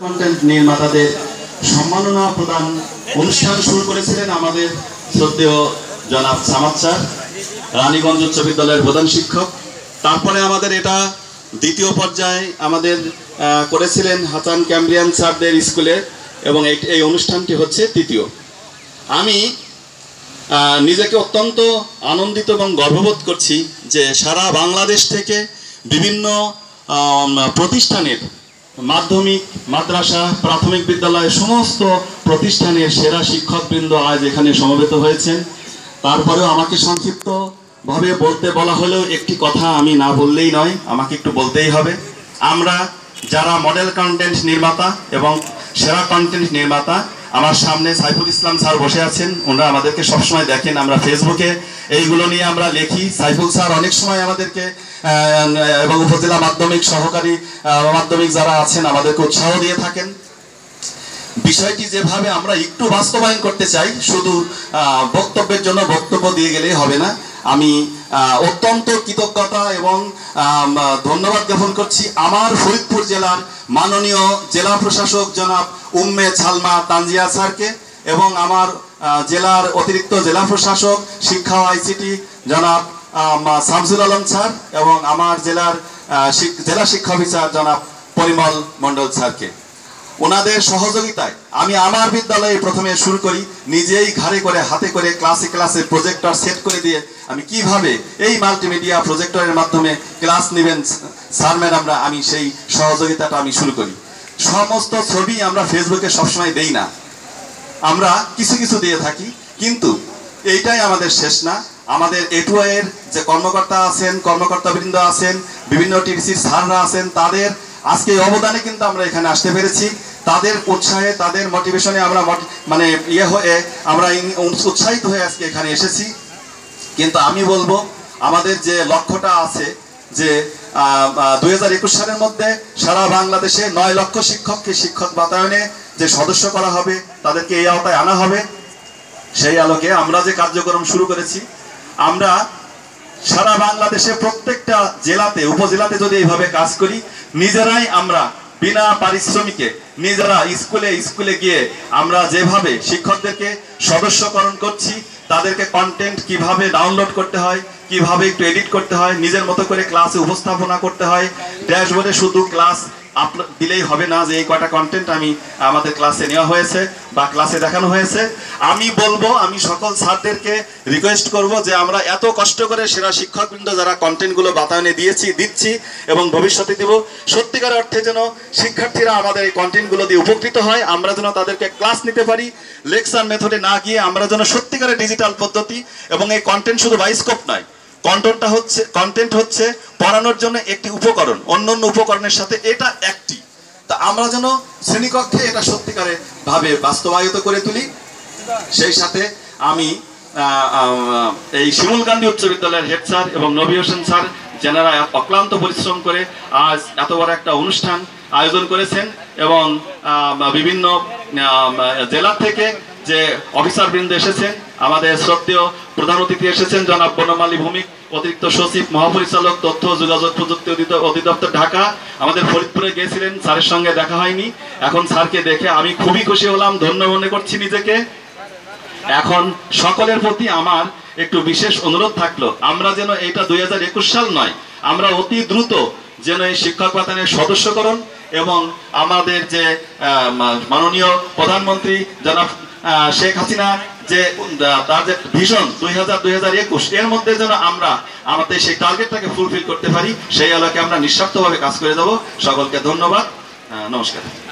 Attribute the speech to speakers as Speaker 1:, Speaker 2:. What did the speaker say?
Speaker 1: Content নির্মাতাদের সম্মাননা প্রদান অনুষ্ঠান শুরু করেছিলেন আমাদের শ্রদ্ধেয় জনাব সামাদ স্যার, রানীগঞ্জ উচ্চ বিদ্যালয়ের প্রধান শিক্ষক। তারপরে আমাদের এটা দ্বিতীয় পর্যায়ে আমাদের করেছিলেন হাসান ক্যাম্ব্রিয়ান স্যারদের স্কুলে, এবং এই অনুষ্ঠানটি হচ্ছে তৃতীয়। আমি নিজেকে অত্যন্ত আনন্দিত এবং গর্ববোধ করছি যে সারা বাংলাদেশ থেকে বিভিন্ন প্রতিষ্ঠানের মাধ্যমিক, মাদ্রাসা, প্রাথমিক বিদ্যালয় সমস্ত প্রতিষ্ঠানের সেরা শিক্ষকবৃন্দ আজ এখানে সমবেত হয়েছেন। তারপরেও আমাকে সংক্ষিপ্তভাবে বলতে বলা হলেও একটি কথা আমি না বললেই নয়, আমাকে একটু বলতেই হবে। আমরা যারা মডেল কন্টেন্ট নির্মাতা এবং সেরা কন্টেন্ট নির্মাতা, আমার সামনে সাইফুল ইসলাম স্যার বসে আছেন, ওনারা আমাদেরকে সবসময় দেখেন, আমরা ফেসবুকে এইগুলো নিয়ে আমরা লিখি। সাইফুল স্যার অনেক সময় আমাদেরকে এবং উপজেলা মাধ্যমিক, সহকারী মাধ্যমিক যারা আছেন আমাদেরকে উৎসাহ দিয়ে থাকেন। বিষয়টি যেভাবে আমরা একটু বাস্তবায়ন করতে চাই, শুধু বক্তব্যের জন্য বক্তব্য দিয়ে গেলেই হবে না। আমি অত্যন্ত কৃতজ্ঞতা এবং ধন্যবাদ জ্ঞাপন করছি আমার ফরিদপুর জেলার মাননীয় জেলা প্রশাসক জনাব উম্মে ছালমা তানজিয়া স্যারকে, এবং আমার জেলার অতিরিক্ত জেলা প্রশাসক শিক্ষা ও আইসিটি জনাব শামসুল আলম স্যার, এবং আমার জেলার জেলা শিক্ষা অফিসার জনাব পরিমল মণ্ডল স্যারকে। ওনাদের সহযোগিতায় আমি আমার বিদ্যালয়ে প্রথমে শুরু করি, নিজেই ঘাড়ে করে হাতে করে ক্লাসে ক্লাসে প্রজেক্টর সেট করে দিয়ে আমি কিভাবে এই মাল্টিমিডিয়া প্রজেক্টরের মাধ্যমে ক্লাস নেবেন স্যার ম্যাডামরা, আমি সেই সহযোগিতাটা আমি শুরু করি। সমস্ত ছবি আমরা ফেসবুকে সবসময় দেই না, আমরা কিছু কিছু দিয়ে থাকি, কিন্তু এইটাই আমাদের শেষ না। আমাদের এটুআইয়ের যে কর্মকর্তা আছেন, কর্মকর্তাবৃন্দ আছেন, বিভিন্ন টিডিসির স্যাররা আছেন, তাদের আজকে অবদানে কিন্তু আমরা এখানে আসতে পেরেছি। তাদের উৎসাহে, তাদের মোটিভেশনে আমরা আমরা উৎসাহিত হয়ে আজকে এখানে এসেছি। কিন্তু আমি বলবো আমাদের যে লক্ষ্যটা আছে যে 2021 সালের মধ্যে সারা বাংলাদেশে 9 লক্ষ শিক্ষককে শিক্ষক বাতায়নে যে সদস্য করা হবে, তাদেরকে এই আওতায় আনা হবে। সেই আলোকে আমরা যে কার্যক্রম শুরু করেছি, আমরা সারা বাংলাদেশে প্রত্যেকটা জেলাতে, উপজেলাতে যদি এইভাবে কাজ করি, নিজেরাই আমরা বিনা পারিশ্রমিকে নিজেরা স্কুলে স্কুলে গিয়ে আমরা যেভাবে শিক্ষকদেরকে সদস্যকরণ করছি, তাদেরকে কন্টেন্ট কিভাবে ডাউনলোড করতে হয়, কিভাবে একটু এডিট করতে হয়, নিজের মতো করে ক্লাসে উপস্থাপনা করতে হয়। ড্যাশবোর্ডে শুধু ক্লাস আপলোড দিলেই হবে না যে এই কটা কন্টেন্ট আমি আমাদের ক্লাসে নেওয়া হয়েছে বা ক্লাসে দেখানো হয়েছে। আমি বলবো, আমি সকল স্যারদেরকে রিকোয়েস্ট করব যে আমরা এত কষ্ট করে সেরা শিক্ষকবৃন্দ যারা কন্টেন্টগুলো বাতায়নে দিচ্ছি এবং ভবিষ্যতে দিব, সত্যিকার অর্থে যেন শিক্ষার্থীরা আমাদের এই কন্টেন্টগুলো দিয়ে উপকৃত হয়, আমরা যেন তাদেরকে ক্লাস নিতে পারি, লেকচার মেথডে না গিয়ে আমরা যেন সত্যিকারের ডিজিটাল পদ্ধতি, এবং এই কন্টেন্ট শুধু বায়োস্কোপ নয়, কন্টেন্ট হচ্ছে পড়ানোর জন্য একটি উপকরণ, অন্যান্য উপকরণের সাথে এটা একটি। তা আমরা যেন শ্রেণীকক্ষে এটা সত্যিকারের ভাবে বাস্তবায়িত করে তুলি। সেই সাথে আমি এই শিমুলকান্দি উচ্চ বিদ্যালয়ের হেড স্যার এবং নবী হোসেন স্যার, যেনারা অক্লান্ত পরিশ্রম করে আজ এত বড় একটা অনুষ্ঠান আয়োজন করেছেন, এবং বিভিন্ন জেলা থেকে যে অফিসার বৃন্দ এসেছেন, আমাদের শ্রদ্ধেয় প্রধান অতিথি এসেছেন জনাব বনমালী ভৌমিক, অতিরিক্ত সচিব মহাপরিচালক তথ্য যোগাযোগ প্রযুক্তি অধিদপ্তর ঢাকা, আমাদের ফরিদপুরে গিয়েছিলেন, স্যারের সঙ্গে দেখা হয়নি, এখন স্যারকে দেখে আমি খুবই খুশি হলাম, ধন্য মনে করছি নিজেকে। এখন সকলের প্রতি আমার একটু বিশেষ অনুরোধ থাকলো, আমরা যেন এটা 2021 সাল নয়, আমরা অতি দ্রুত যেন এই শিক্ষক বাতায়নের সদস্যকরণ এবং আমাদের যে মাননীয় প্রধানমন্ত্রী জনাব শেখ হাসিনা যে তার যে ভিশন 2021 এর মধ্যে যেন আমরা আমাদের সেই টার্গেটটাকে ফুলফিল করতে পারি, সেই আলোকে আমরা নিঃস্বার্থভাবে কাজ করে দেব। সকলকে ধন্যবাদ, নমস্কার।